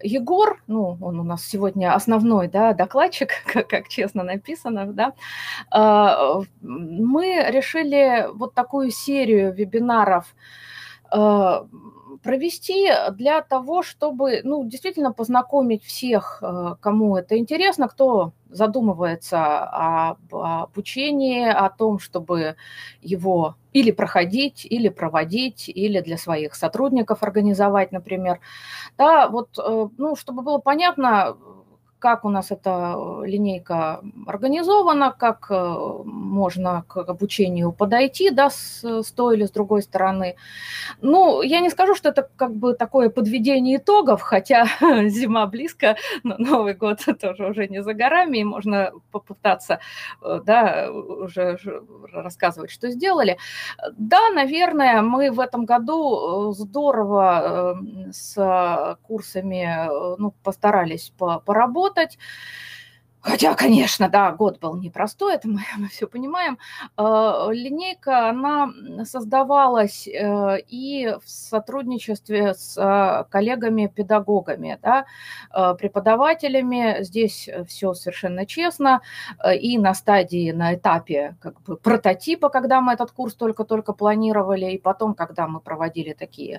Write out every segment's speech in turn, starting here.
Егор, ну, он у нас сегодня основной, да, докладчик, как честно написано, да, мы решили вот такую серию вебинаров провести для того, чтобы, ну, действительно познакомить всех, кому это интересно, кто задумывается об обучении, о том, чтобы его или проходить, или проводить, или для своих сотрудников организовать, например. Да, вот, ну, чтобы было понятно, как у нас эта линейка организована, как можно к обучению подойти, да, с той или с другой стороны. Ну, я не скажу, что это как бы такое подведение итогов, хотя зима близко, но Новый год тоже уже не за горами, и можно попытаться, да, уже рассказывать, что сделали. Да, наверное, мы в этом году здорово с курсами, ну, постарались поработать. Хотя, конечно, да, год был непростой, это мы все понимаем. Линейка, она создавалась и в сотрудничестве с коллегами-педагогами, да, преподавателями. Здесь все совершенно честно. И на стадии, на этапе как бы прототипа, когда мы этот курс только-только планировали, и потом, когда мы проводили такие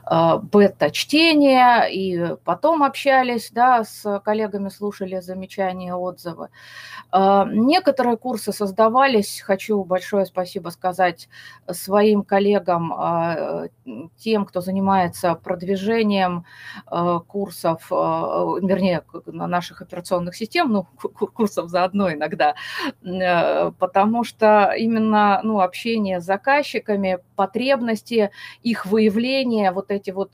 бета-чтения, и потом общались, да, с коллегами, слушали замечания, отзывы. Некоторые курсы создавались, хочу большое спасибо сказать своим коллегам, тем, кто занимается продвижением курсов, вернее, наших операционных систем, ну, курсов заодно иногда, потому что именно, ну, общение с заказчиками, потребности, их выявление, вот эти вот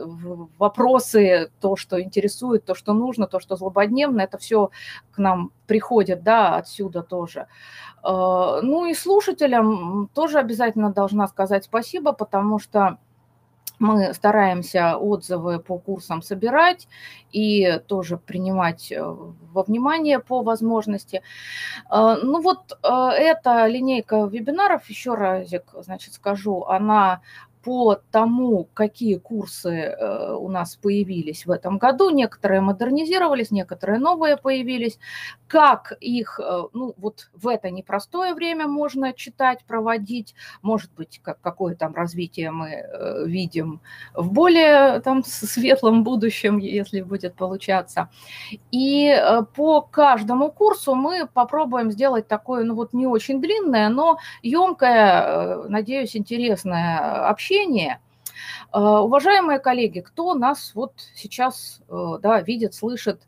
вопросы, то, что интересует, то, что нужно, то, что злободневно, это все к нам приходит, да, отсюда тоже. Ну и слушателям тоже обязательно должна сказать спасибо, потому что мы стараемся отзывы по курсам собирать и тоже принимать во внимание по возможности. Ну вот эта линейка вебинаров, еще разик, значит, скажу, она по тому, какие курсы у нас появились в этом году. Некоторые модернизировались, некоторые новые появились. Как их, ну, вот в это непростое время можно читать, проводить. Может быть, какое там развитие мы видим в более там светлом будущем, если будет получаться. И по каждому курсу мы попробуем сделать такое, ну вот не очень длинное, но емкое, надеюсь, интересное общение. Уважаемые коллеги, кто нас вот сейчас, да, видит, слышит,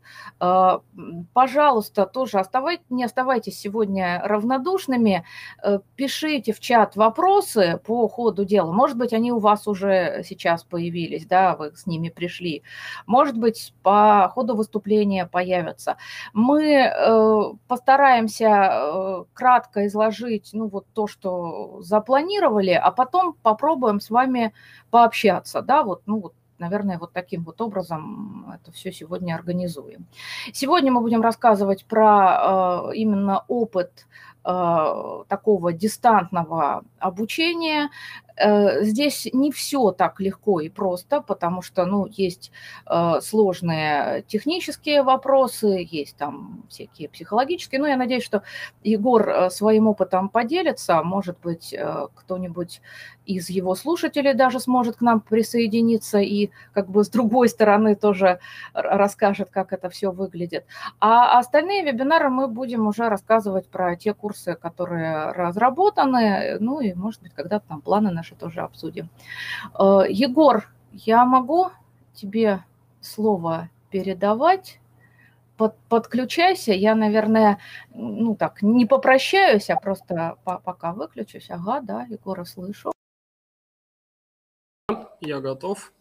пожалуйста, тоже не оставайтесь сегодня равнодушными, пишите в чат вопросы по ходу дела. Может быть, они у вас уже сейчас появились, да, вы с ними пришли. Может быть, по ходу выступления появятся. Мы постараемся кратко изложить, ну, вот то, что запланировали, а потом попробуем с вами пообщаться, да, вот, ну, вот, наверное, вот таким вот образом это все сегодня организуем. Сегодня мы будем рассказывать про именно опыт такого дистантного обучения. Здесь не все так легко и просто, потому что, ну, есть сложные технические вопросы, есть там всякие психологические. Но я надеюсь, что Егор своим опытом поделится. Может быть, кто-нибудь из его слушателей даже сможет к нам присоединиться и как бы с другой стороны тоже расскажет, как это все выглядит. А остальные вебинары мы будем уже рассказывать про те курсы, которые разработаны, ну и, может быть, когда-то там планы наши тоже обсудим. Егор, я могу тебе слово передавать? Подключайся. Я, наверное, ну так, не попрощаюсь, а просто пока выключусь. Ага, да, Егора слышу. Я готов.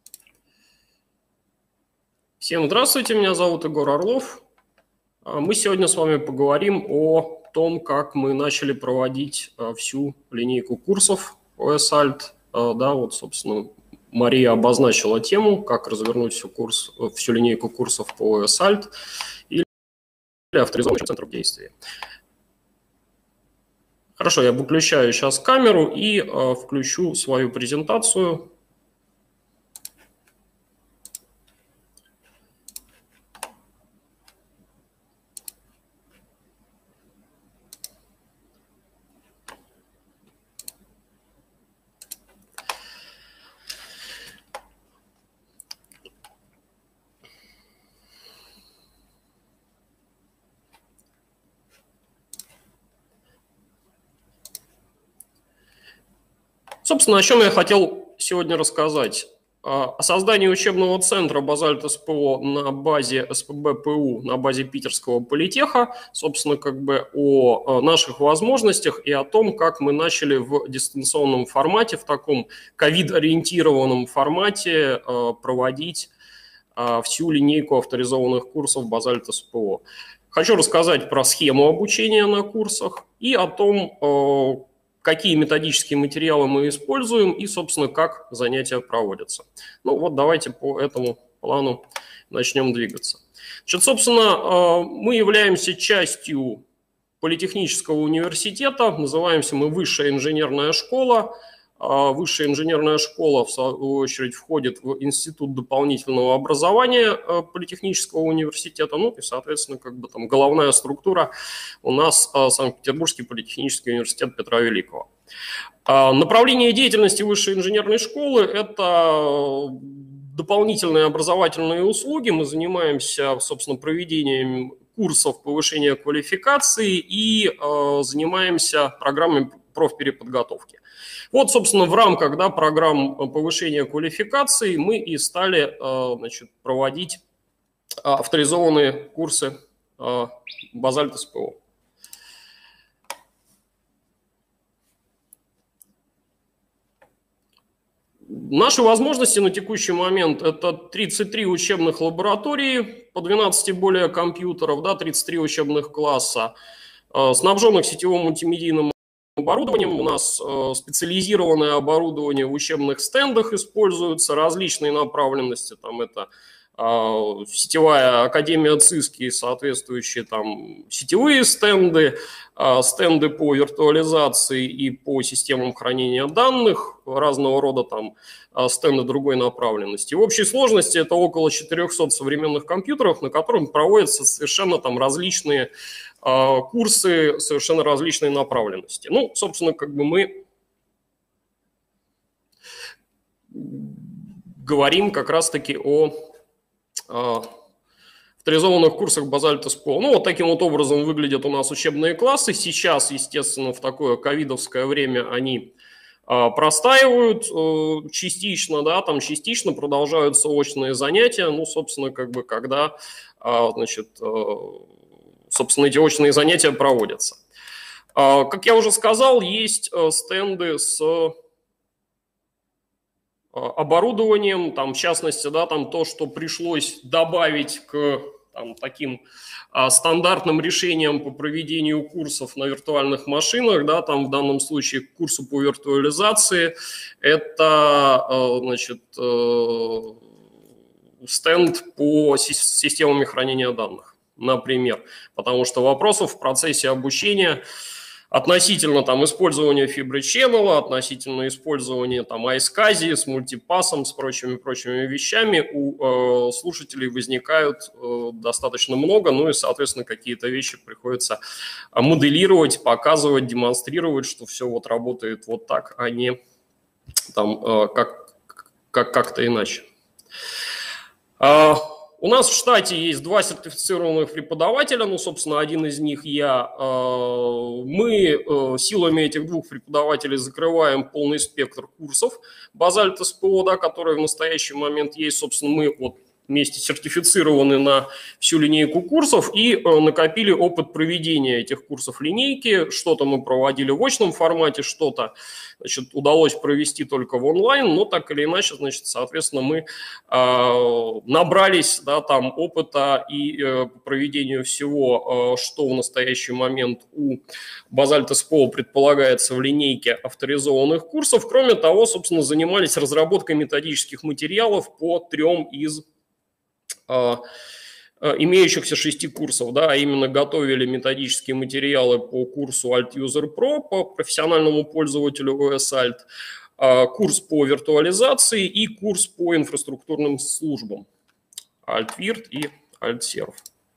Всем здравствуйте, меня зовут Егор Орлов. Мы сегодня с вами поговорим о том, как мы начали проводить всю линейку курсов OSALT. Да, вот, собственно, Мария обозначила тему, как развернуть всю линейку курсов по OSALT или авторизованных центров действия. Хорошо, я выключаю сейчас камеру и включу свою презентацию. Собственно, о чем я хотел сегодня рассказать. О создании учебного центра «Базальт СПО» на базе СПб-ПУ, на базе Питерского политеха, собственно, как бы о наших возможностях и о том, как мы начали в дистанционном формате, в таком ковид-ориентированном формате проводить всю линейку авторизованных курсов «Базальт СПО». Хочу рассказать про схему обучения на курсах и о том, какие методические материалы мы используем и, собственно, как занятия проводятся. Ну вот давайте по этому плану начнем двигаться. Значит, собственно, мы являемся частью Политехнического университета, называемся мы Высшая инженерная школа. Высшая инженерная школа, в свою очередь, входит в Институт дополнительного образования Политехнического университета, ну и, соответственно, как бы там головная структура у нас Санкт-Петербургский политехнический университет Петра Великого. Направление деятельности Высшей инженерной школы – это дополнительные образовательные услуги. Мы занимаемся, собственно, проведением курсов повышения квалификации и занимаемся программами профпереподготовки. Вот, собственно, в рамках программ повышения квалификации мы и стали проводить авторизованные курсы «Базальт СПО». Наши возможности на текущий момент – это 33 учебных лаборатории, по 12 более компьютеров, 33 учебных класса, снабженных сетевым мультимедийным оборудованием. У нас специализированное оборудование в учебных стендах используется, различные направленности. Там это сетевая академия ЦИСКи, соответствующие там сетевые стенды, стенды по виртуализации и по системам хранения данных, разного рода там стенды другой направленности. В общей сложности это около 400 современных компьютеров, на которых проводятся совершенно там различные курсы, совершенно различной направленности. Ну, собственно, как бы мы говорим как раз-таки о авторизованных курсах «Базальт СПО». Ну, вот таким вот образом выглядят у нас учебные классы. Сейчас, естественно, в такое ковидовское время они простаивают частично, там частично продолжаются очные занятия. Ну, собственно, как бы когда, собственно, эти очные занятия проводятся. Как я уже сказал, есть стенды с оборудованием, там, в частности, там то, что пришлось добавить к таким стандартным решениям по проведению курсов на виртуальных машинах, там в данном случае к курсу по виртуализации, это, стенд по системам хранения данных, например, потому что вопросов в процессе обучения относительно использования фиброченнела, относительно использования iSCSI с мультипассом, с прочими вещами у слушателей возникают достаточно много, ну и, соответственно, какие-то вещи приходится моделировать, показывать, демонстрировать, что все вот работает вот так, а не как-то иначе. У нас в штате есть 2 сертифицированных преподавателя, ну, собственно, один из них я. Мы силами этих 2 преподавателей закрываем полный спектр курсов «Базальт СПО», которые в настоящий момент есть. Собственно, мы вот вместе сертифицированы на всю линейку курсов и накопили опыт проведения этих курсов линейки. Что-то мы проводили в очном формате, что-то удалось провести только в онлайн, но так или иначе, соответственно, мы набрались там опыта и по проведению всего, что в настоящий момент у Базальт СПО предполагается в линейке авторизованных курсов. Кроме того, собственно, занимались разработкой методических материалов по 3 из имеющихся 6 курсов, а именно готовили методические материалы по курсу Alt-User Pro, по профессиональному пользователю OS Alt, курс по виртуализации и курс по инфраструктурным службам Alt-Virt и Alt-Serv.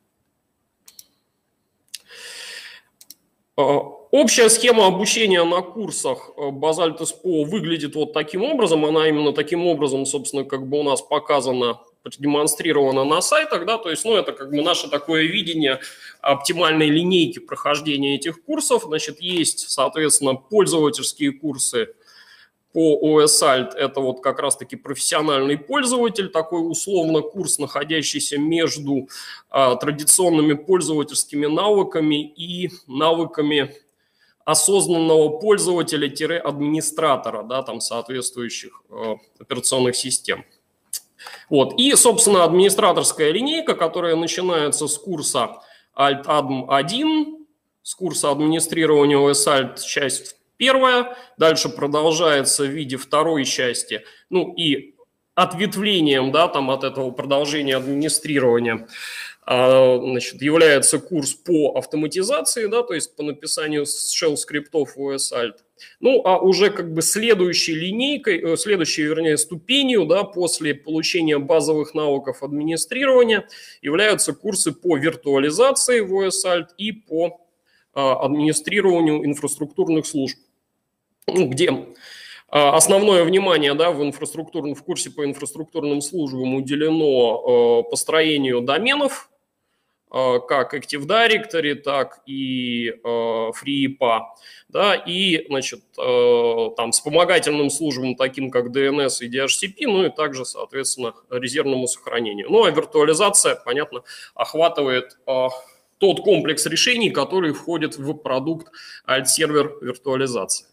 Общая схема обучения на курсах Базальт СПО выглядит вот таким образом. Она именно таким образом, собственно, как бы у нас показана, продемонстрировано на сайтах, то есть, это как бы наше такое видение оптимальной линейки прохождения этих курсов. Есть, соответственно, пользовательские курсы по OSALT – это вот как раз-таки профессиональный пользователь, такой условно курс, находящийся между традиционными пользовательскими навыками и навыками осознанного пользователя-администратора, да, там соответствующих операционных систем. Вот. И, собственно, администраторская линейка, которая начинается с курса Alt-Adm1, с курса администрирования OSALT, часть первая, дальше продолжается в виде второй части, ну и ответвлением, да, там от этого продолжения администрирования, значит, является курс по автоматизации, да, то есть по написанию shell-скриптов в OSALT. Ну, а уже как бы следующей линейкой, следующей, вернее, ступенью, да, после получения базовых навыков администрирования являются курсы по виртуализации в OSALT и по администрированию инфраструктурных служб, ну, где основное внимание, да, в курсе по инфраструктурным службам уделено построению доменов, как Active Directory, так и FreeIPA, да, и, значит, там вспомогательным службам, таким как DNS и DHCP, ну и также, соответственно, резервному сохранению. Ну, а виртуализация, понятно, охватывает тот комплекс решений, который входит в продукт alt-сервер виртуализации.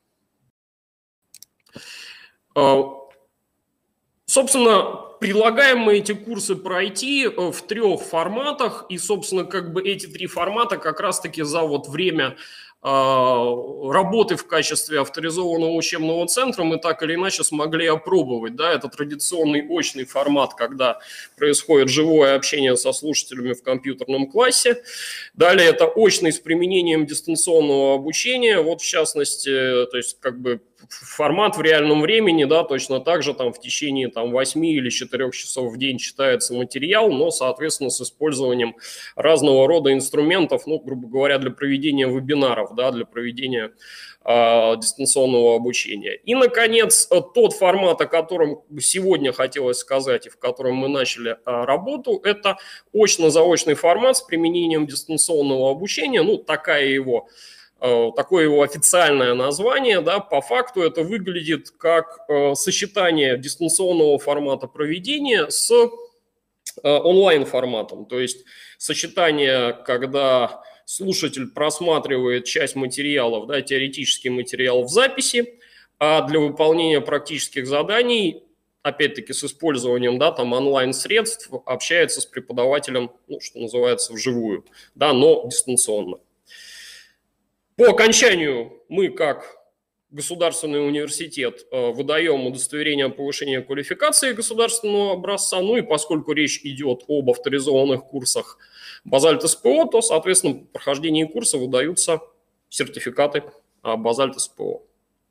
Собственно, предлагаем мы эти курсы пройти в 3 форматах, и, собственно, как бы эти 3 формата как раз-таки за вот время работы в качестве авторизованного учебного центра мы так или иначе смогли опробовать. Да? Это традиционный очный формат, когда происходит живое общение со слушателями в компьютерном классе. Далее это очный с применением дистанционного обучения, вот в частности, то есть как бы формат в реальном времени, да, точно так же там в течение там, 8 или 4 часов в день читается материал, но, соответственно, с использованием разного рода инструментов, ну, грубо говоря, для проведения вебинаров, да, для проведения дистанционного обучения. И, наконец, тот формат, о котором сегодня хотелось сказать и в котором мы начали работу, это очно-заочный формат с применением дистанционного обучения, ну, такое его официальное название, да, по факту это выглядит как сочетание дистанционного формата проведения с онлайн-форматом, то есть сочетание, когда слушатель просматривает часть материалов, да, теоретический материал в записи, а для выполнения практических заданий, опять-таки с использованием, да, там онлайн-средств, общается с преподавателем, ну, что называется, вживую, да, но дистанционно. По окончанию мы, как государственный университет, выдаем удостоверение о повышении квалификации государственного образца, ну и поскольку речь идет об авторизованных курсах Базальт СПО, то, соответственно, по прохождении курса выдаются сертификаты Базальт СПО.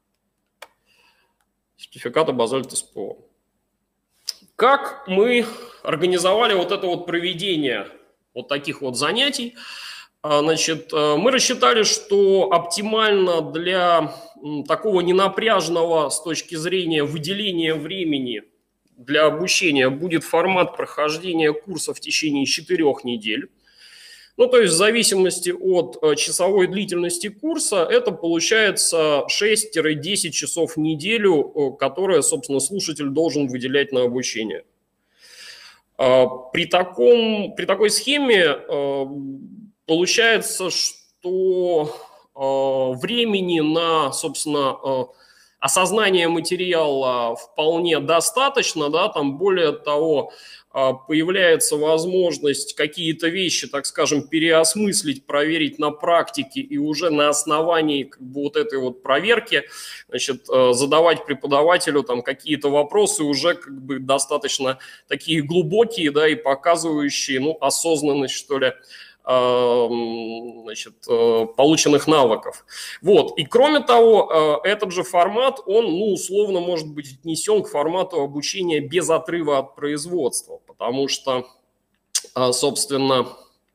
Сертификаты Базальт СПО. Как мы организовали вот это вот проведение вот таких вот занятий? Значит, мы рассчитали, что оптимально для такого ненапряжного с точки зрения выделения времени для обучения будет формат прохождения курса в течение 4 недель. Ну, то есть в зависимости от часовой длительности курса это получается 6-10 часов в неделю, которые, собственно, слушатель должен выделять на обучение. При такой схеме получается, что времени на, собственно, осознание материала вполне достаточно, да, там более того, появляется возможность какие-то вещи, так скажем, переосмыслить, проверить на практике и уже на основании как бы вот этой вот проверки, значит, задавать преподавателю там какие-то вопросы уже как бы достаточно такие глубокие, да, и показывающие, ну, осознанность, что ли, значит, полученных навыков. Вот. И кроме того, этот же формат, он, ну, условно может быть отнесен к формату обучения без отрыва от производства, потому что, собственно,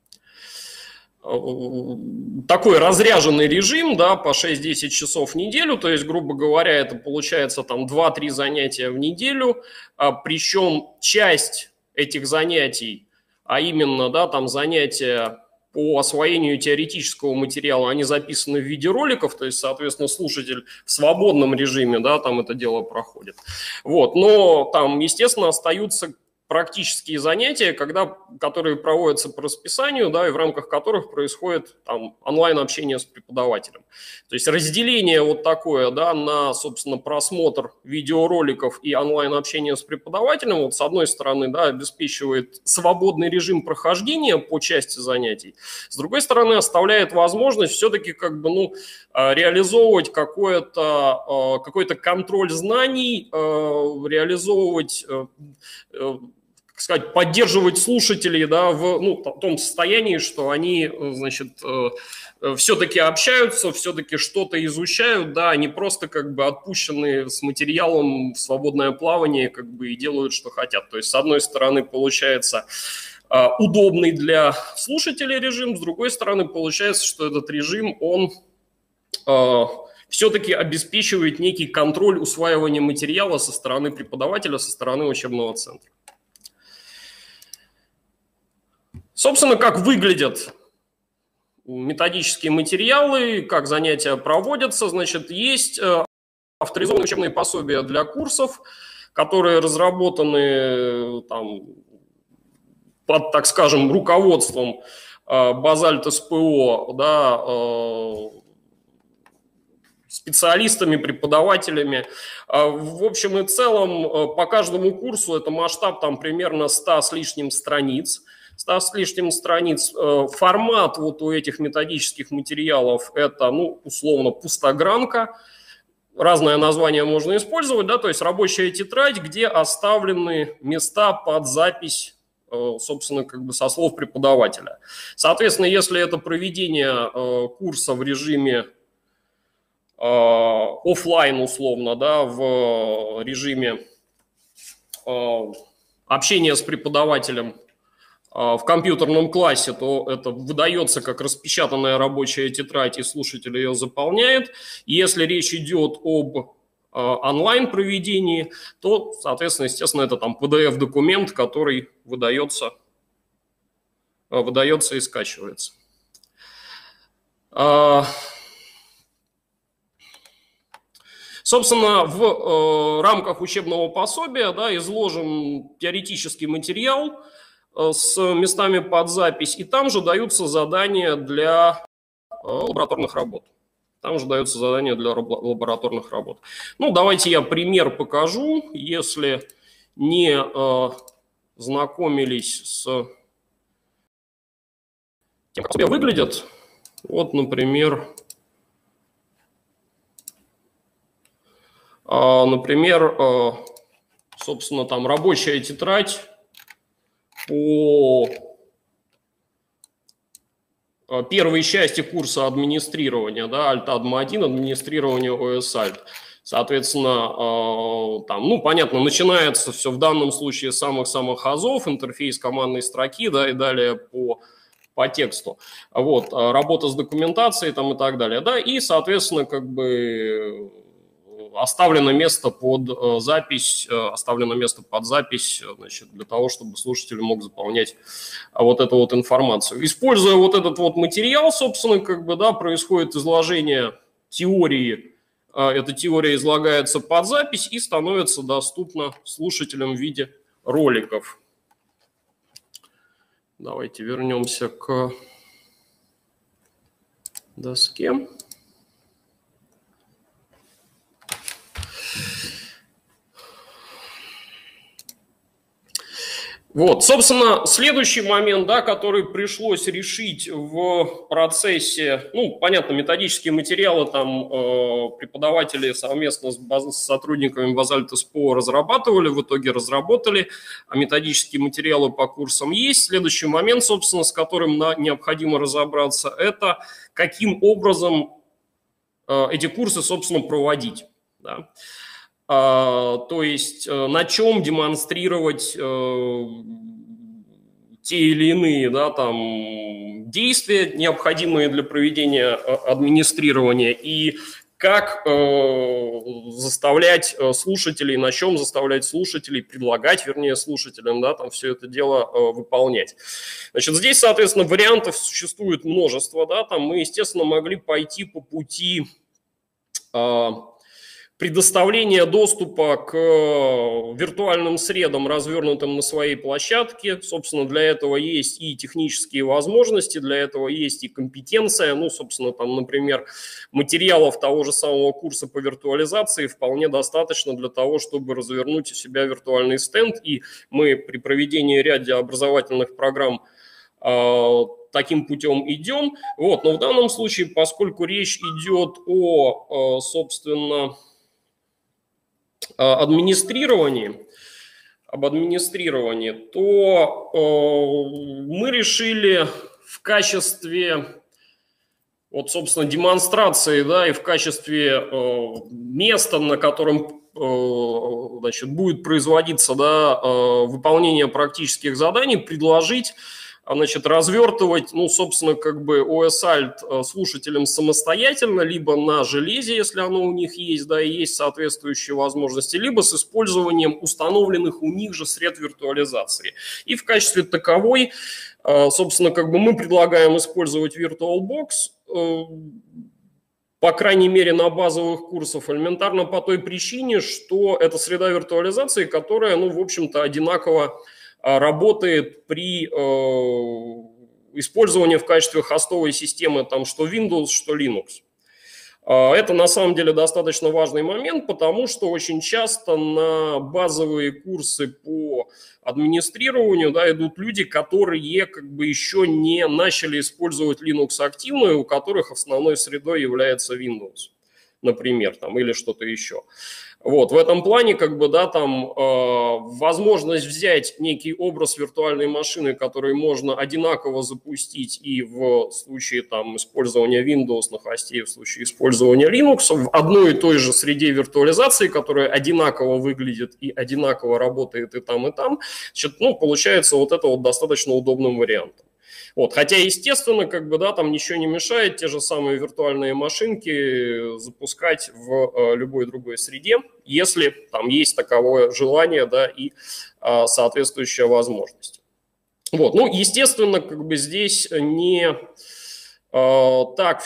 такой разряженный режим, да, по 6-10 часов в неделю, то есть, грубо говоря, это получается там 2-3 занятия в неделю, причем часть этих занятий, а именно, да, там занятия по освоению теоретического материала, они записаны в виде роликов, то есть, соответственно, слушатель в свободном режиме, да, там это дело проходит. Вот, но там, естественно, остаются практические занятия, которые проводятся по расписанию, да, и в рамках которых происходит там онлайн-общение с преподавателем. То есть разделение вот такое, да, на, собственно, просмотр видеороликов и онлайн-общение с преподавателем, вот с одной стороны, да, обеспечивает свободный режим прохождения по части занятий, с другой стороны, оставляет возможность все-таки как бы, ну, реализовывать какой-то контроль знаний, реализовывать, как сказать, поддерживать слушателей, да, в том состоянии, что они, значит, все-таки общаются, все-таки что-то изучают, да, они просто как бы отпущены с материалом в свободное плавание, как бы и делают, что хотят. То есть, с одной стороны, получается удобный для слушателей режим, с другой стороны, получается, что этот режим, он все-таки обеспечивает некий контроль усваивания материала со стороны преподавателя, со стороны учебного центра. Собственно, как выглядят методические материалы, как занятия проводятся, значит, есть авторизованные учебные пособия для курсов, которые разработаны там, под, так скажем, руководством Базальт СПО, да, специалистами, преподавателями. В общем и целом, по каждому курсу это масштаб там примерно 100 с лишним страниц. 100 с лишним страниц. Формат вот у этих методических материалов это, ну, условно, пустогранка. Разное название можно использовать, да, то есть рабочая тетрадь, где оставлены места под запись, собственно, как бы со слов преподавателя. Соответственно, если это проведение курса в режиме офлайн, условно, да, в режиме общения с преподавателем в компьютерном классе, то это выдается как распечатанная рабочая тетрадь, и слушатель ее заполняет. Если речь идет об онлайн-проведении, то, соответственно, естественно, это там PDF-документ, который выдается и скачивается. Собственно, в рамках учебного пособия, да, изложен теоретический материал с местами под запись, и там же даются задания для лабораторных работ. Ну, давайте я пример покажу, если не знакомились с тем, как пособия выглядят. Вот, например, собственно, там рабочая тетрадь по первой части курса администрирования, да, Alt-Admin1, администрирование OS-Alt. Соответственно, там, ну, понятно, начинается все в данном случае с самых-самых азов, интерфейс командной строки, да, и далее по тексту. Вот, работа с документацией там и так далее, да, и, соответственно, как бы оставлено место под запись, значит, для того, чтобы слушатель мог заполнять вот эту вот информацию. Используя вот этот вот материал, собственно, как бы, да, происходит изложение теории. Эта теория излагается под запись и становится доступна слушателям в виде роликов. Давайте вернемся к доске. Вот, собственно, следующий момент, да, который пришлось решить в процессе, ну, понятно, методические материалы там преподаватели совместно с сотрудниками Базальт СПО разрабатывали, в итоге разработали, а методические материалы по курсам есть. Следующий момент, собственно, с которым необходимо разобраться, это каким образом эти курсы, собственно, проводить, да. То есть на чем демонстрировать те или иные, да, там, действия, необходимые для проведения администрирования, и как заставлять слушателей, на чем заставлять слушателей, предлагать, вернее, слушателям, да, там все это дело выполнять. Значит, здесь, соответственно, вариантов существует множество, да, там мы, естественно, могли пойти по пути предоставление доступа к виртуальным средам, развернутым на своей площадке. Собственно, для этого есть и технические возможности, для этого есть и компетенция. Ну, собственно, там, например, материалов того же самого курса по виртуализации вполне достаточно для того, чтобы развернуть у себя виртуальный стенд. И мы при проведении ряда образовательных программ таким путем идем. Вот. Но в данном случае, поскольку речь идет о, собственно, об администрировании, то мы решили в качестве, вот, собственно, демонстрации, да, и в качестве места, на котором значит, будет производиться, да, выполнение практических заданий, предложить, значит, развертывать, ну, собственно, как бы OSALT слушателям самостоятельно, либо на железе, если оно у них есть, да, и есть соответствующие возможности, либо с использованием установленных у них же сред виртуализации. И в качестве таковой, собственно, как бы мы предлагаем использовать VirtualBox, по крайней мере, на базовых курсах, элементарно по той причине, что это среда виртуализации, которая, ну, в общем-то, одинаково работает при использовании в качестве хостовой системы там что Windows, что Linux. Это на самом деле достаточно важный момент, потому что очень часто на базовые курсы по администрированию, да, идут люди, которые как бы еще не начали использовать Linux активно, и у которых основной средой является Windows, например, там, или что-то еще. Вот, в этом плане, как бы, да, там возможность взять некий образ виртуальной машины, который можно одинаково запустить и в случае там использования Windows на хосте, и в случае использования Linux в одной и той же среде виртуализации, которая одинаково выглядит и одинаково работает и там, значит, ну, получается вот это вот достаточно удобным вариантом. Вот, хотя, естественно, как бы, да, там ничего не мешает те же самые виртуальные машинки запускать в любой другой среде, если там есть таковое желание, да, и соответствующая возможность. Вот, ну, естественно, как бы здесь не так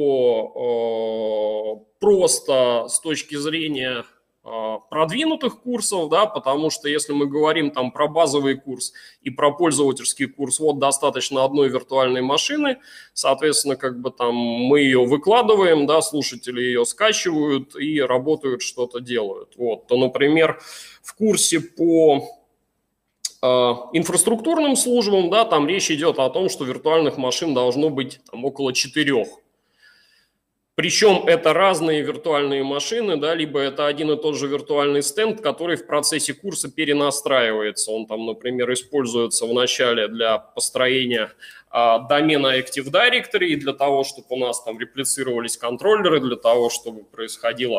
все просто с точки зрения продвинутых курсов, да, потому что если мы говорим там про базовый курс и про пользовательский курс, вот достаточно одной виртуальной машины, соответственно, как бы там мы ее выкладываем, да, слушатели ее скачивают и работают, что-то делают. Вот, то, например, в курсе по инфраструктурным службам, да, там речь идет о том, что виртуальных машин должно быть там около 4. Причем это разные виртуальные машины, да, либо это один и тот же виртуальный стенд, который в процессе курса перенастраивается. Он там, например, используется в начале для построения домена Active Directory, и для того, чтобы у нас там реплицировались контроллеры, для того, чтобы происходил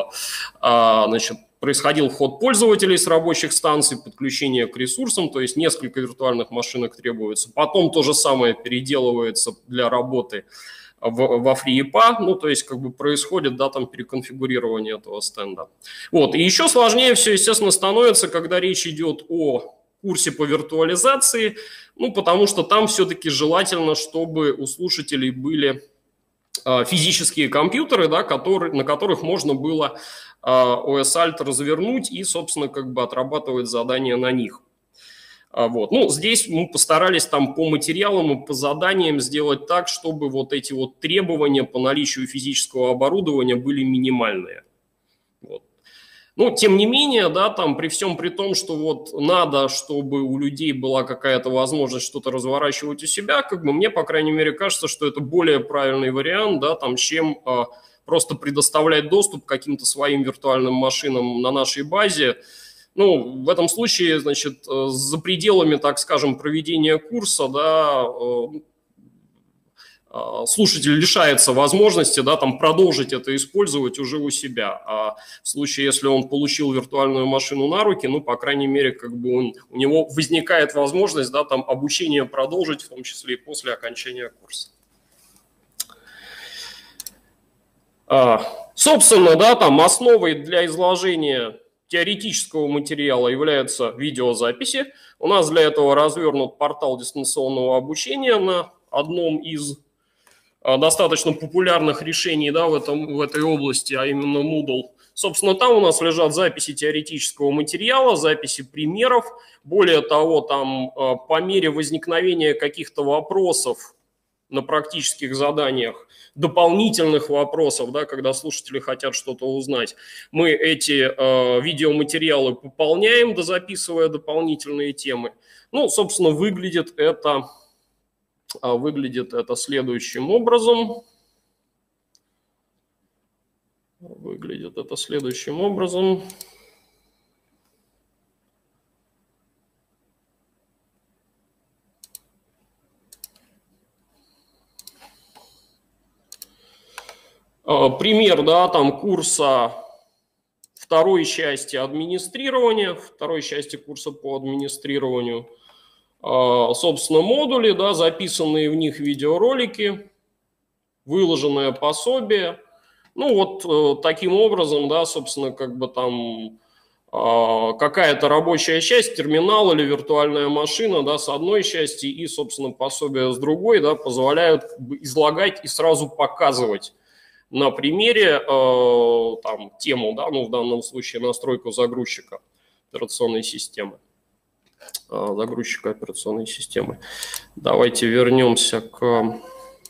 вход пользователей с рабочих станций, подключение к ресурсам, то есть несколько виртуальных машинок требуется. Потом то же самое переделывается для работы во FreeIPA, ну, то есть, как бы происходит, да, там переконфигурирование этого стенда. Вот, и еще сложнее все, естественно, становится, когда речь идет о курсе по виртуализации, ну, потому что там все-таки желательно, чтобы у слушателей были физические компьютеры, да, на которых можно было OSALT развернуть и, собственно, как бы отрабатывать задания на них. Вот. Ну, здесь мы постарались там по материалам и по заданиям сделать так, чтобы вот эти вот требования по наличию физического оборудования были минимальные. Вот. Ну, тем не менее, да, там при всем при том, что вот надо, чтобы у людей была какая-то возможность что-то разворачивать у себя, как бы мне, по крайней мере, кажется, что это более правильный вариант, да, там, чем просто предоставлять доступ к каким-то своим виртуальным машинам на нашей базе. Ну, в этом случае, значит, за пределами, так скажем, проведения курса, да, слушатель лишается возможности, да, там, продолжить это использовать уже у себя. А в случае, если он получил виртуальную машину на руки, ну, по крайней мере, как бы у него возникает возможность, да, там, обучение продолжить, в том числе и после окончания курса. Собственно, да, там основой для изложения теоретического материала являются видеозаписи. У нас для этого развернут портал дистанционного обучения на одном из достаточно популярных решений, да, в этой области, а именно Moodle. Собственно, там у нас лежат записи теоретического материала, записи примеров. Более того, там по мере возникновения каких-то вопросов на практических заданиях, дополнительных вопросов, да, когда слушатели хотят что-то узнать, мы эти видеоматериалы пополняем, дозаписывая дополнительные темы. Ну, собственно, выглядит это следующим образом. Пример, да, там курса второй части администрирования, второй части курса по администрированию. Собственно, модули, да, записанные в них видеоролики, выложенное пособие. Ну, вот таким образом, да, собственно, как бы там какая-то рабочая часть, терминал или виртуальная машина, да, с одной части и, собственно, пособие с другой, да, позволяют излагать и сразу показывать на примере там тему, да, ну, в данном случае настройку загрузчика операционной системы. Давайте вернемся к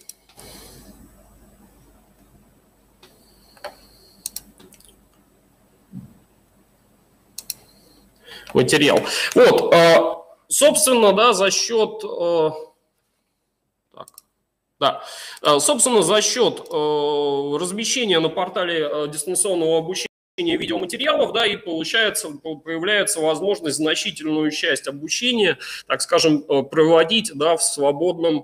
материал. Вот, собственно, да, за счет размещения на портале дистанционного обучения видеоматериалов, да, и появляется возможность значительную часть обучения, так скажем, проводить, да, в свободном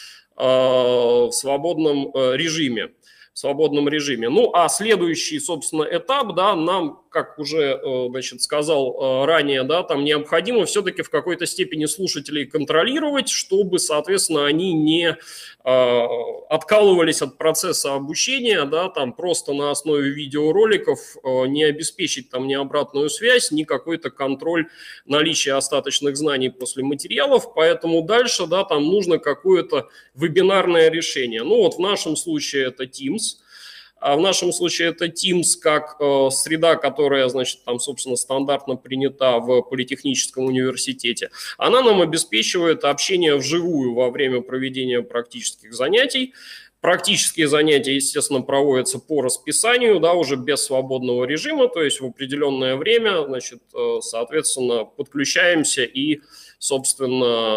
режиме. Ну, а следующий, собственно, этап, да, нам, как уже, значит, сказал ранее, да, там необходимо все-таки в какой-то степени слушателей контролировать, чтобы, соответственно, они не откалывались от процесса обучения, да, там просто на основе видеороликов, не обеспечить там ни обратную связь, ни какой-то контроль наличия остаточных знаний после материалов, поэтому дальше, да, там нужно какое-то вебинарное решение. Ну, вот в нашем случае это Teams. А в нашем случае это Teams как среда, которая, значит, там, собственно, стандартно принята в Политехническом университете. Она нам обеспечивает общение вживую во время проведения практических занятий. Практические занятия, естественно, проводятся по расписанию, да, уже без свободного режима, то есть в определенное время, значит, соответственно, подключаемся и, собственно,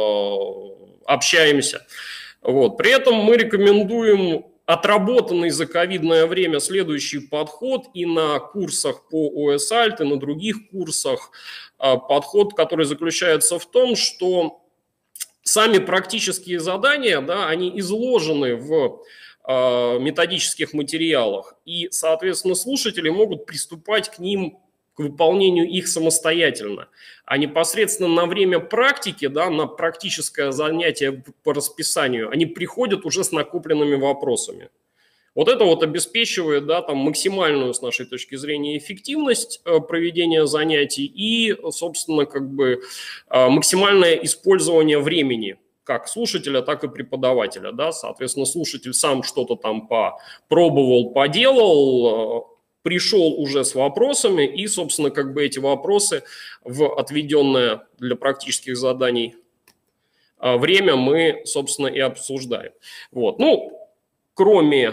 общаемся. Вот. При этом мы рекомендуем отработанный за ковидное время следующий подход и на курсах по OSALT, и на других курсах. Подход, который заключается в том, что сами практические задания, да, они изложены в методических материалах, и, соответственно, слушатели могут приступать к ним, к выполнению их самостоятельно, а непосредственно на время практики, да, на практическое занятие по расписанию, они приходят уже с накопленными вопросами. Вот это вот обеспечивает, да, там максимальную, с нашей точки зрения, эффективность проведения занятий и, собственно, как бы максимальное использование времени как слушателя, так и преподавателя. Да. Соответственно, слушатель сам что-то там попробовал, поделал, пришел уже с вопросами, и, собственно, как бы эти вопросы в отведенное для практических заданий время мы, собственно, и обсуждаем. Вот. Ну, кроме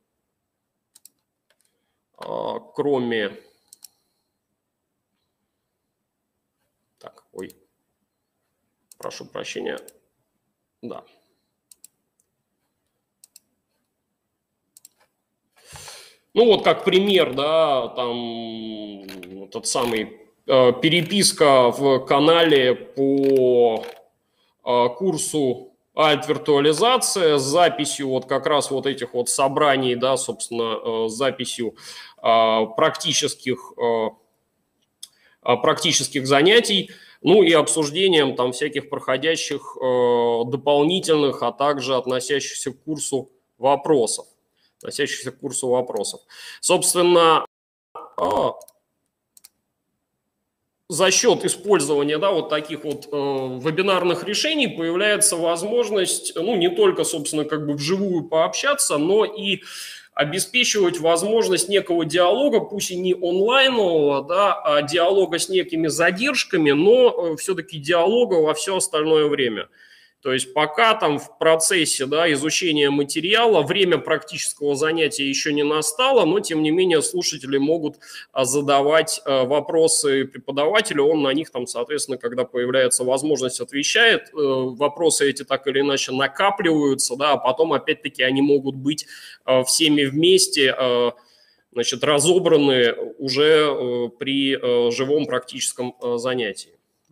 так, ой, прошу прощения, да. Ну вот как пример, да, там тот самый переписка в канале по курсу альт-виртуализация с записью вот как раз вот этих вот собраний, да, собственно, с записью практических занятий, ну и обсуждением там всяких проходящих дополнительных, а также относящихся к курсу вопросов. относящихся к курсу вопросов. Собственно, за счет использования, да, вот таких вот вебинарных решений появляется возможность, ну, не только, собственно, как бы вживую пообщаться, но и обеспечивать возможность некого диалога, пусть и не онлайнового, да, а диалога с некими задержками, но все-таки диалога во все остальное время. То есть пока там в процессе, да, изучения материала время практического занятия еще не настало, но тем не менее слушатели могут задавать вопросы преподавателю, он на них там, соответственно, когда появляется возможность, отвечает. Вопросы эти так или иначе накапливаются, да, а потом опять-таки они могут быть всеми вместе, значит, разобраны уже при живом практическом занятии.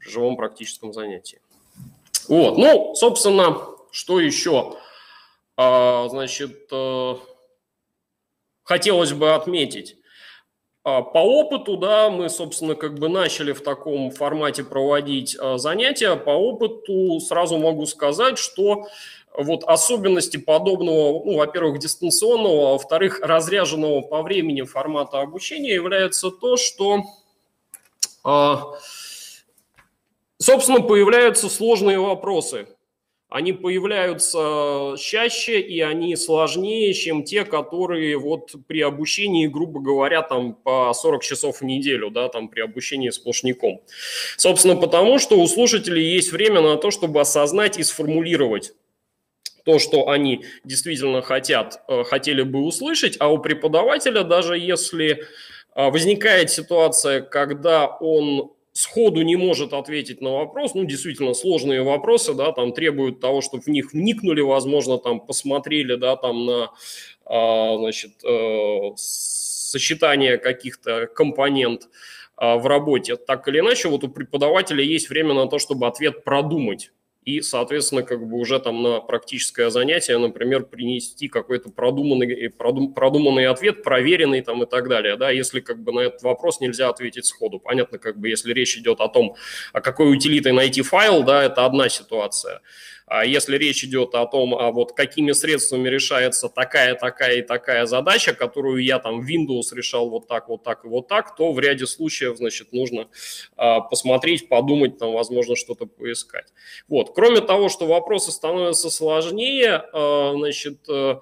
Вот, ну, собственно, что еще, значит, хотелось бы отметить. По опыту, да, мы, собственно, как бы начали в таком формате проводить занятия. По опыту сразу могу сказать, что вот особенности подобного, ну, во-первых, дистанционного, а во-вторых, разряженного по времени формата обучения является то, что... собственно, появляются сложные вопросы. Они появляются чаще, и они сложнее, чем те, которые вот при обучении, грубо говоря, там по 40 часов в неделю, да, там при обучении сплошняком. Собственно, потому что у слушателей есть время на то, чтобы осознать и сформулировать то, что они действительно хотели бы услышать, а у преподавателя, даже если возникает ситуация, когда он сходу не может ответить на вопрос, ну, действительно, сложные вопросы, да, там требуют того, чтобы в них вникнули, возможно, там посмотрели, да, там на, значит, сочетание каких-то компонент в работе. Так или иначе, вот у преподавателя есть время на то, чтобы ответ продумать. И, соответственно, как бы уже там на практическое занятие, например, принести какой-то продуманный ответ, проверенный там и так далее, да, если как бы на этот вопрос нельзя ответить сходу. Понятно, как бы если речь идет о том, а какой утилитой найти файл, да, это одна ситуация. А если речь идет о том, а вот какими средствами решается такая и такая задача, которую я там в Windows решал вот так и вот так, то в ряде случаев, значит, нужно посмотреть, подумать, там, возможно, что-то поискать. Вот. Кроме того, что вопросы становятся сложнее, значит,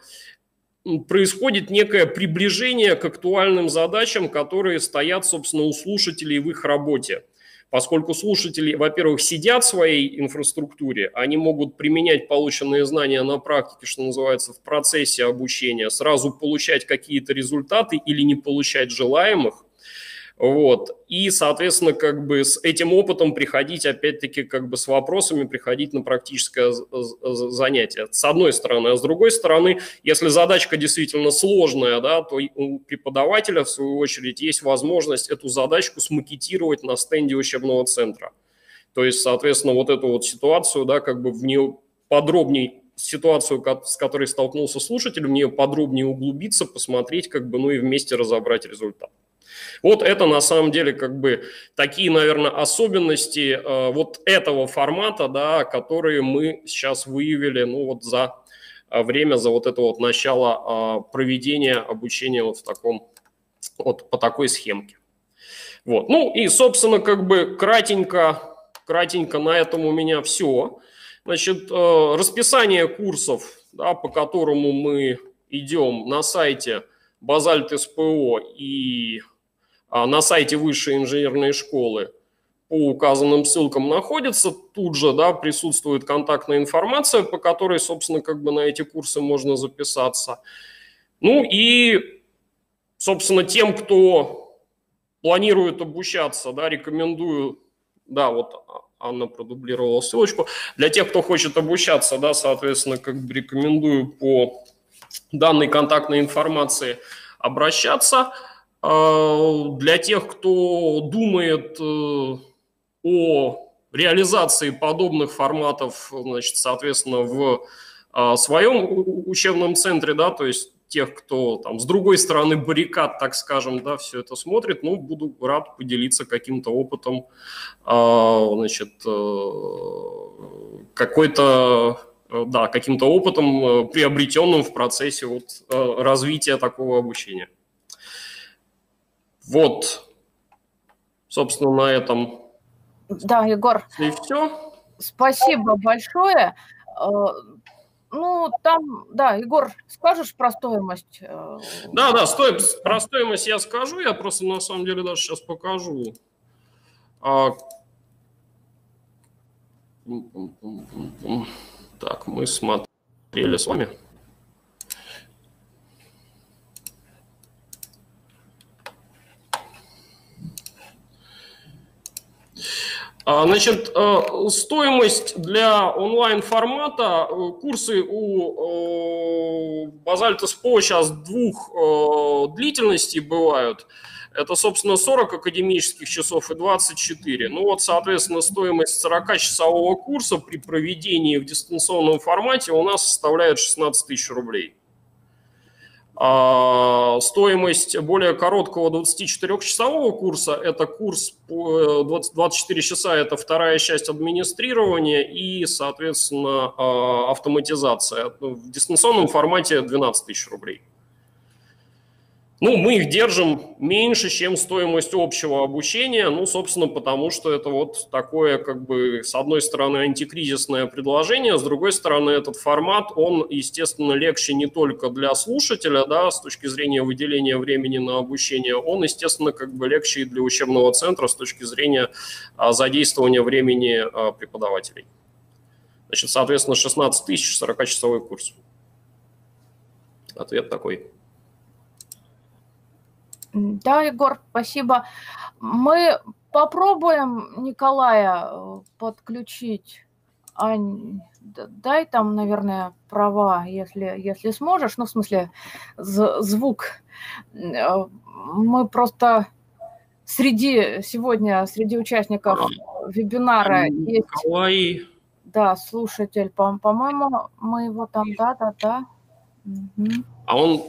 происходит некое приближение к актуальным задачам, которые стоят, собственно, у слушателей в их работе. Поскольку слушатели, во-первых, сидят в своей инфраструктуре, они могут применять полученные знания на практике, что называется, в процессе обучения, сразу получать какие-то результаты или не получать желаемых. Вот. И, соответственно, как бы с этим опытом приходить, опять-таки, как бы с вопросами, приходить на практическое занятие, с одной стороны. А с другой стороны, если задачка действительно сложная, да, то у преподавателя, в свою очередь, есть возможность эту задачку смакетировать на стенде учебного центра. То есть, соответственно, вот эту вот ситуацию, да, как бы в нее подробнее, ситуацию, с которой столкнулся слушатель, в нее подробнее углубиться, посмотреть, как бы, ну и вместе разобрать результат. Вот это на самом деле как бы такие, наверное, особенности вот этого формата, да, которые мы сейчас выявили, ну вот за время, за вот это вот начало проведения обучения вот в таком, вот по такой схемке. Вот. Ну и, собственно, как бы кратенько на этом у меня все. Значит, расписание курсов, да, по которому мы идем на сайте Базальт СПО и на сайте Высшей инженерной школы по указанным ссылкам находится. Тут же, да, присутствует контактная информация, по которой, собственно, как бы на эти курсы можно записаться. Ну и, собственно, тем, кто планирует обучаться, да, рекомендую, да, вот Анна продублировала ссылочку. Для тех, кто хочет обучаться, да, соответственно, как бы рекомендую по данной контактной информации обращаться. Для тех, кто думает о реализации подобных форматов, значит, соответственно, в своем учебном центре, да, то есть тех, кто там с другой стороны баррикад, так скажем, да, все это смотрит, ну, буду рад поделиться каким-то опытом, значит, какой-то да, каким-то опытом, приобретенным в процессе вот, развития такого обучения. Вот, собственно, на этом. Да, Егор. И все. Спасибо большое. Ну, там, да, Егор, скажешь про стоимость? Да, про стоимость я скажу, я просто на самом деле даже сейчас покажу. Так, мы смотрели с вами. Значит, стоимость для онлайн-формата, курсы у Basalt SPO сейчас двух длительностей бывают. Это, собственно, 40 академических часов и 24. Ну вот, соответственно, стоимость 40-часового курса при проведении в дистанционном формате у нас составляет 16 тысяч рублей. Стоимость более короткого 24-часового курса – это курс 24 часа, это вторая часть администрирования и, соответственно, автоматизация. В дистанционном формате 12 тысяч рублей. Ну, мы их держим меньше, чем стоимость общего обучения, ну, собственно, потому что это вот такое, как бы, с одной стороны, антикризисное предложение, с другой стороны, этот формат, он, естественно, легче не только для слушателя, да, с точки зрения выделения времени на обучение, он, естественно, как бы легче и для учебного центра с точки зрения задействования времени преподавателей. Значит, соответственно, 16 тысяч, 40-часовой курс. Ответ такой. Да, Егор, спасибо. Мы попробуем Николая подключить. Ань, дай там, наверное, права, если сможешь. Ну, в смысле, звук. Мы просто сегодня среди участников вебинара есть... Николай. Да, слушатель, по-моему, мы его там, да. Угу. А он...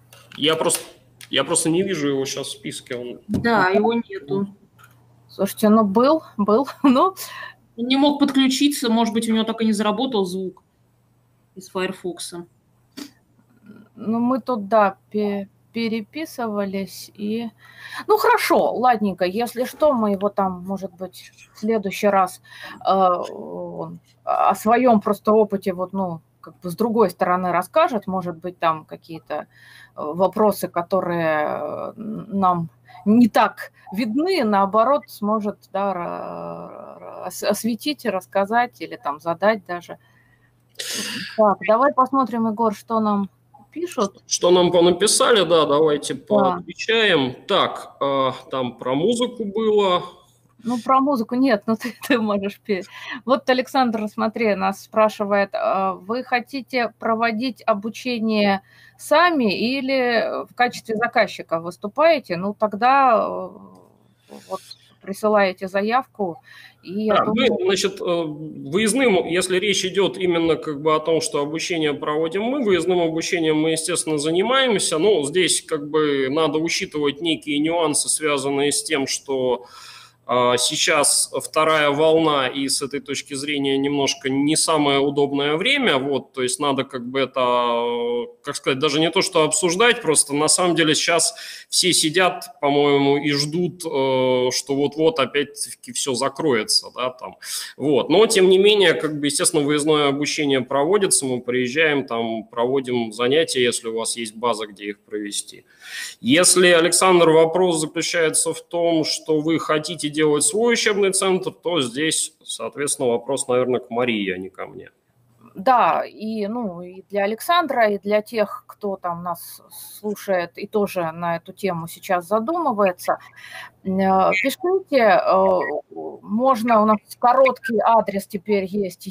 Я просто не вижу его сейчас в списке. Да, его нету. Слушайте, ну был, ну... Он не мог подключиться, может быть, у него так и не заработал звук из Firefox. Ну, мы тут, да, переписывались и... Ну, хорошо, ладненько, если что, мы его там, может быть, в следующий раз о своем просто опыте, вот, ну, как бы с другой стороны расскажет, может быть, там какие-то вопросы, которые нам не так видны, наоборот, сможет, да, осветить, рассказать или там задать даже. Так, давай посмотрим, Егор, что нам пишут. Что нам понаписали, да, давайте поотвечаем. Так, там про музыку было. Ну, про музыку нет, но ты можешь... Вот Александр, смотри, нас спрашивает, вы хотите проводить обучение сами или в качестве заказчика выступаете? Ну, тогда вот присылаете заявку. И да, мы, значит, выездным, если речь идет именно как бы о том, что обучение проводим мы, выездным обучением мы, естественно, занимаемся, но здесь как бы надо учитывать некие нюансы, связанные с тем, что сейчас вторая волна, и с этой точки зрения немножко не самое удобное время, вот, то есть надо как бы это, как сказать, даже не то, что обсуждать, просто на самом деле сейчас все сидят, по-моему, и ждут, что вот-вот опять-таки все закроется, да, там, вот, но тем не менее, как бы, естественно, выездное обучение проводится, мы приезжаем, там, проводим занятия, если у вас есть база, где их провести. Если, Александр, вопрос заключается в том, что вы хотите делать свой учебный центр, то здесь, соответственно, вопрос, наверное, к Марии, а не ко мне. Да, и, ну, и для Александра, и для тех, кто там нас слушает и тоже на эту тему сейчас задумывается, пишите, можно, у нас короткий адрес теперь есть,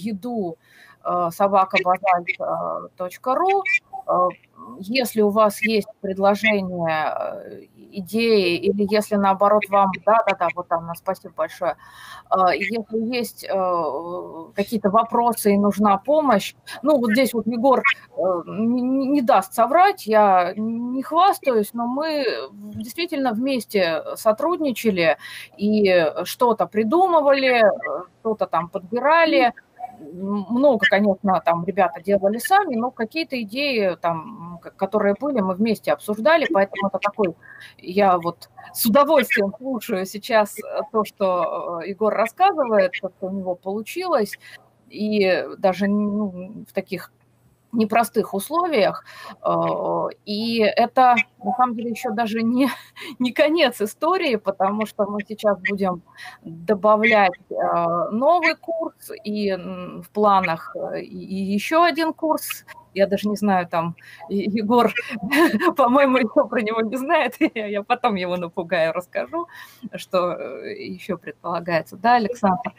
edu@basalt.ru. Если у вас есть предложения, идеи, или если наоборот вам, да, вот там, спасибо большое, если есть какие-то вопросы и нужна помощь, ну вот здесь вот Егор не даст соврать, я не хвастаюсь, но мы действительно вместе сотрудничали и что-то придумывали, что-то там подбирали. много, конечно, там ребята делали сами, но какие-то идеи, там, которые были, мы вместе обсуждали, поэтому это такой, я вот с удовольствием слушаю сейчас то, что Егор рассказывает, что у него получилось, и даже в таких непростых условиях, и это, на самом деле, еще даже не конец истории, потому что мы сейчас будем добавлять новый курс, и в планах и еще один курс. Я даже не знаю, там, Егор, по-моему, еще про него не знает, я потом его напугаю, расскажу, что еще предполагается. Да, Александр?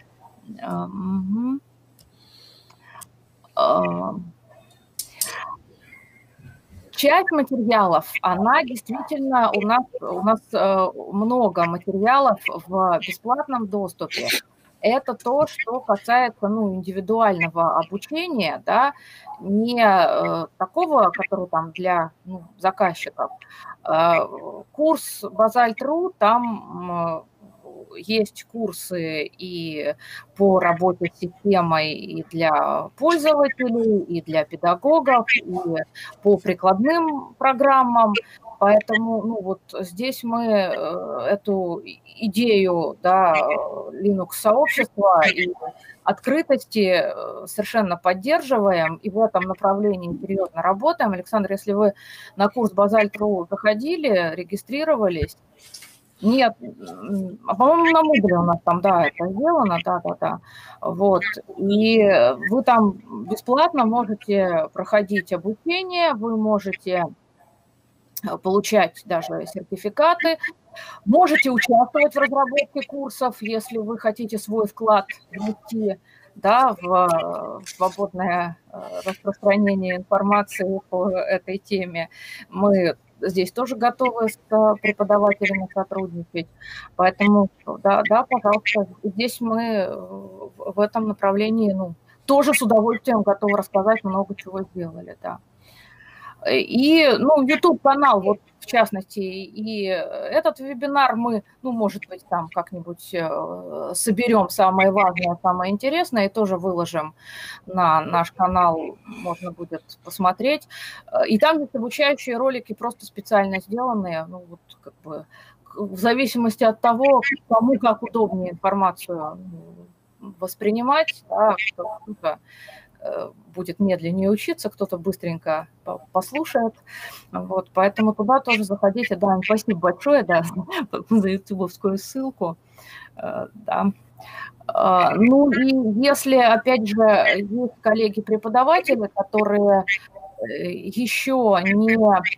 Часть материалов, она действительно, у нас много материалов в бесплатном доступе. Это то, что касается индивидуального обучения, да, не такого, который там для заказчиков. Курс Basalt.ru, там есть курсы и по работе с системой и для пользователей, и для педагогов, и по прикладным программам. Поэтому вот здесь мы эту идею, да, Linux-сообщества и открытости совершенно поддерживаем и в этом направлении серьезно работаем. Александр, если вы на курс Basalt.ru заходили, регистрировались, нет, по-моему, на Moodle у нас там, да, это сделано, да. Вот, и вы там бесплатно можете проходить обучение, вы можете получать даже сертификаты, можете участвовать в разработке курсов, если вы хотите свой вклад внести, да, в свободное распространение информации по этой теме. Мы здесь тоже готовы с преподавателями сотрудничать. Поэтому, да, пожалуйста, здесь мы в этом направлении, тоже с удовольствием готовы рассказать, много чего сделали, да. И, YouTube-канал, вот в частности, и этот вебинар мы, может быть, там как-нибудь соберем самое важное, самое интересное и тоже выложим на наш канал, можно будет посмотреть. И там есть обучающие ролики просто специально сделанные, в зависимости от того, кому как удобнее информацию воспринимать, да, кто-то будет медленнее учиться, кто-то быстренько послушает. Вот, поэтому туда тоже заходите. Да, спасибо большое, да, за ютубовскую ссылку. Да. И если, опять же, есть коллеги-преподаватели, которые еще не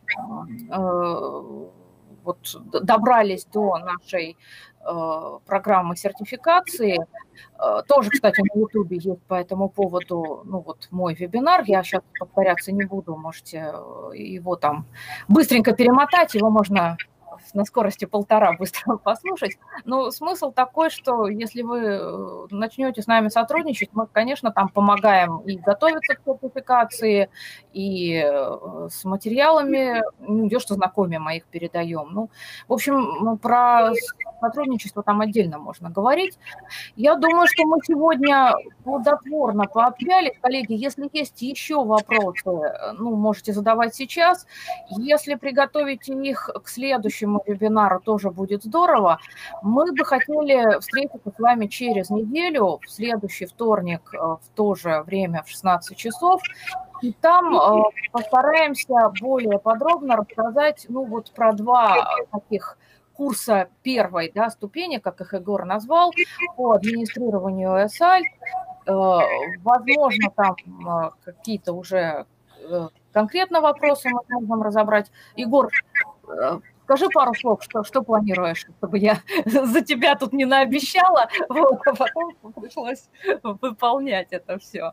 добрались до нашей программы сертификации. Тоже, кстати, на Ютубе есть по этому поводу, мой вебинар. Я сейчас повторяться не буду, можете его там быстренько перемотать, его можно на скорости 1,5 быстро послушать. Но смысл такой, что если вы начнете с нами сотрудничать, мы, конечно, там помогаем и готовиться к сертификации, и с материалами, что знакомым их передаем. В общем, про сотрудничество там отдельно можно говорить. Я думаю, что мы сегодня плодотворно пообщались. Коллеги, если есть еще вопросы, можете задавать сейчас. Если приготовите их к следующему вебинару, тоже будет здорово. Мы бы хотели встретиться с вами через неделю, в следующий вторник, в то же время, в 16 часов. И там постараемся более подробно рассказать, про два таких курса первой, да, ступени, как их Егор назвал, по администрированию OSALT. Возможно, там какие-то уже конкретно вопросы мы можем разобрать. Егор, скажи пару слов, что планируешь, чтобы я за тебя тут не наобещала, а потом пришлось выполнять это все.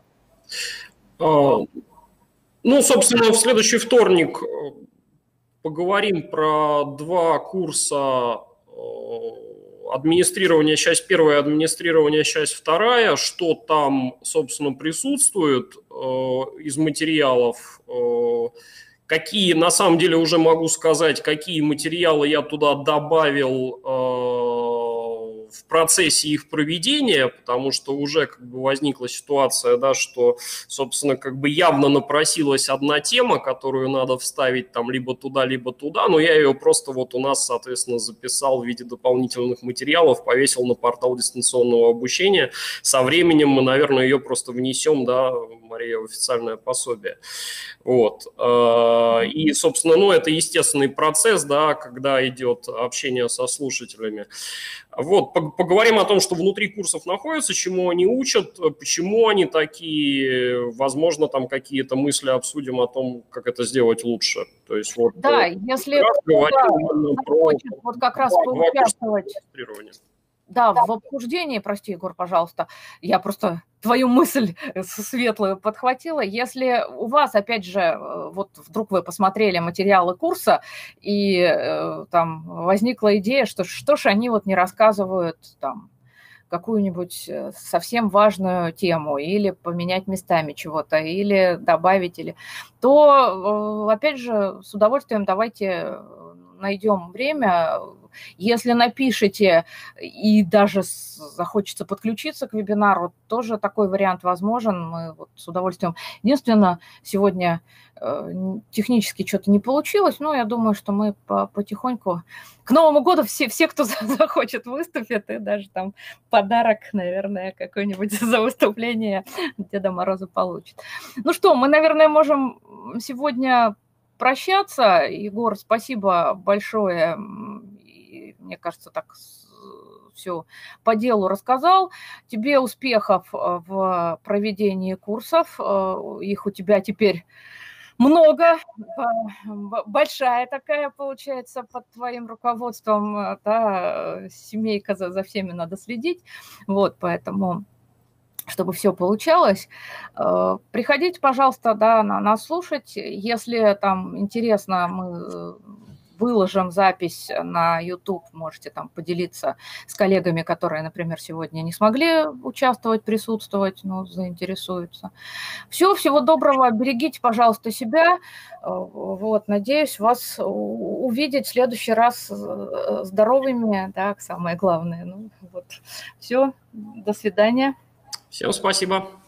Собственно, в следующий вторник поговорим про два курса администрирования, часть первая, администрирование, часть вторая, что там, собственно, присутствует из материалов, какие, на самом деле, уже могу сказать, какие материалы я туда добавил в процессе их проведения, потому что уже как бы возникла ситуация, да, что, собственно, как бы явно напросилась одна тема, которую надо вставить там либо туда, но я ее просто вот у нас, соответственно, записал в виде дополнительных материалов, повесил на портал дистанционного обучения. Со временем мы, наверное, ее просто внесем, да, Мария, в официальное пособие. Вот. И, собственно, ну, это естественный процесс, да, когда идет общение со слушателями. Вот, поговорим о том, что внутри курсов находится, чему они учат, почему они такие, возможно, там какие-то мысли обсудим о том, как это сделать лучше. То есть вот... Да, если кто-то захочет вот как раз поучаствовать... Да, в обсуждении, прости, Егор, пожалуйста, я просто твою мысль светлую подхватила. Если у вас, опять же, вот вдруг вы посмотрели материалы курса, и там возникла идея, что ж они вот не рассказывают там какую-нибудь совсем важную тему, или поменять местами чего-то, или добавить, то, опять же, с удовольствием давайте найдем время. Если напишите и даже захочется подключиться к вебинару, тоже такой вариант возможен. Мы вот с удовольствием. Единственное, сегодня технически что-то не получилось, но я думаю, что мы потихоньку к Новому году все, кто захочет, выступят, и даже там подарок, наверное, какой-нибудь за выступление Деда Мороза получит. Ну что, мы, наверное, можем сегодня прощаться. Егор, спасибо большое. Мне кажется, так все по делу рассказал. Тебе успехов в проведении курсов. Их у тебя теперь много. Большая такая, получается, под твоим руководством. Да, семейка, за всеми надо следить. Вот, поэтому... чтобы все получалось. Приходите, пожалуйста, да, нас слушать. Если там интересно, мы выложим запись на YouTube, можете там поделиться с коллегами, которые, например, сегодня не смогли участвовать, присутствовать, но заинтересуются. Всего доброго, берегите, пожалуйста, себя. Вот, надеюсь вас увидеть в следующий раз здоровыми, да, самое главное. Ну, вот, все, до свидания. Всем спасибо.